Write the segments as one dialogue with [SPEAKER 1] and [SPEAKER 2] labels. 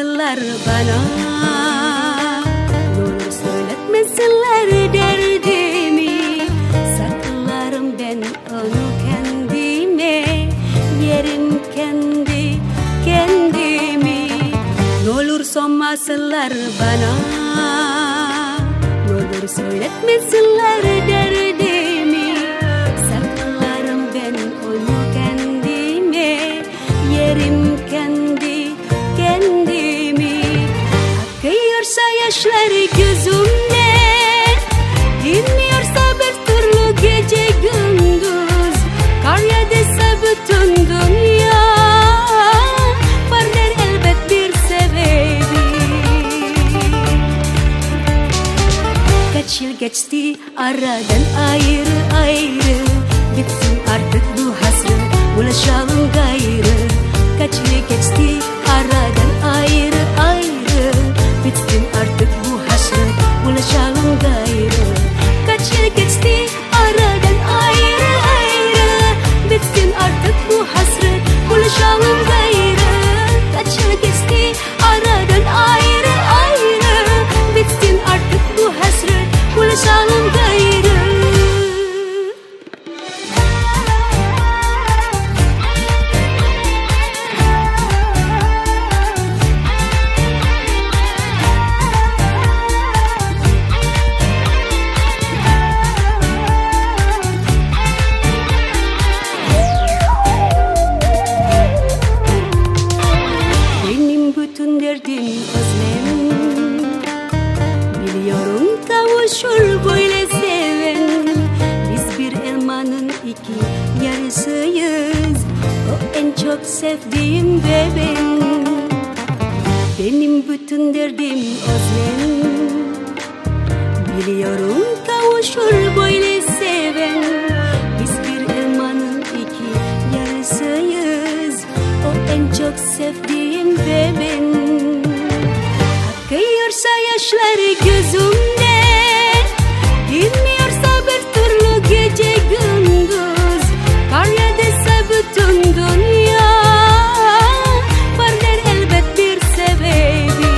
[SPEAKER 1] sormasınlar bana, ne olur söyletmesinler derdimi. Saklarım ben onu kendime, yerim kendimi. Ne olur sormasınlar bana, ne olur söyletmesinler derdimi. Saklarım ben onu kendime, yerim kendimi. Akıyorsa yaşlar gözümden, dinmiyorsa bir türlü gece gündüz, kar yağdıysa bütün dünya, vardır elbet bir sebebi. Kaç yıl geçti aradan ayrı ayrı, bitsin artık bu hasret, ulaşalım gayrı. Kaç yıl geçti aradan ayrı ayrı, bitsin artık bu hasret, ulaşalım gayrı. Kaç yıl geçti aradan ayrı ayrı, bitsin artık bu hasret, ulaşalım gayrı. Kaç yıl geçti aradan ayrı ayrı, bitsin artık bu hasret, ulaşalım gayrı. Derdim özlem, biliyorum kavuşur böyle seven. Biz bir elmanın iki yarısıyız, o en çok sevdiğim ve ben. Benim bütün derdim özlem, biliyorum kavuşur böyle seven. Biz bir elmanın iki yarısıyız, o en çok sevdiğim ve ben. Akıyorsa yaşlar gözümden, dinmiyorsa bir türlü gece gündüz, kar yağdıysa bütün dünya, vardır elbet bir sebebi.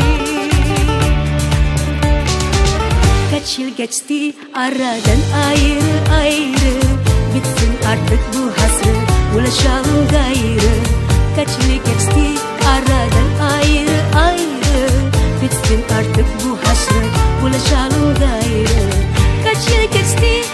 [SPEAKER 1] Kaç yıl geçti aradan ayrı ayrı, bitsin artık bu hasret, ulaşalım gayrı. Kaç yıl geçti aradan ayrı ayrı, bitsin artık bu hasret, ulaşalım gayrı. Kaç yıl geçti